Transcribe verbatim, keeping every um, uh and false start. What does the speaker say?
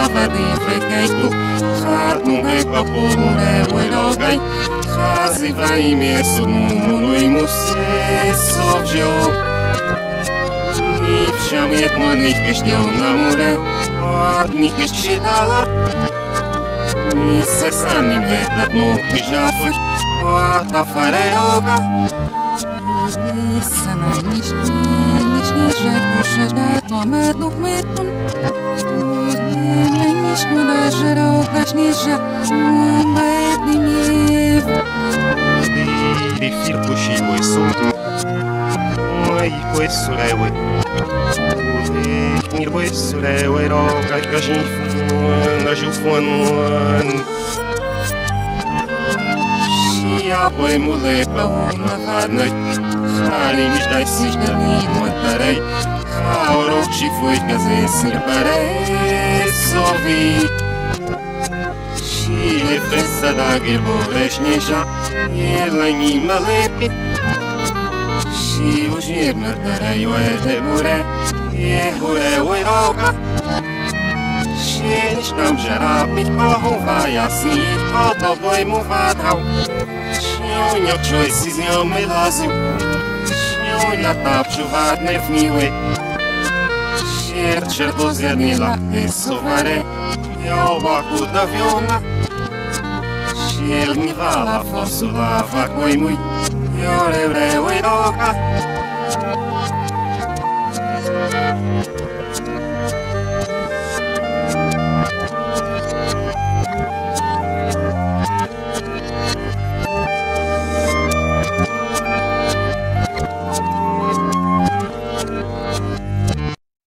Avadi fekeiku, Hatnu hekpa pomure uerogai, Haziva imiesu munu imuse sovžio. Nivšam jetmanih kešťov na mure, Adnih keščitala, Nise sanim vetlatnu kižafuš, Ata fareoga. Nise najnični, nični žekuše, Žetno mednu hmetun, Najničnu da žeroga šniža, Medni mjev. Di firku šivo i sunku, Oi, questo rewe. Mir questo rewe roga gajin na jufuan. Shia boy mule pa na hadna. Khani mish dai sich na ni motarei. Auro chi foi kaze sir pare sovi. Shile fessa da gerbo reshnisha. Yela ni malepi. Și uși mărtără ioe de mure, e hure uiroga. Și nici n-am gerat, nici pohum va jasnit, Koto voi mu vadau. Și unio čoj si z njom mi laziu, Și unja tapču vadne vnive. Și čerto zjernila te sovare, je ovaku da vjona. Și el mi vala fosula vakoj muj, Jore vre uiroga.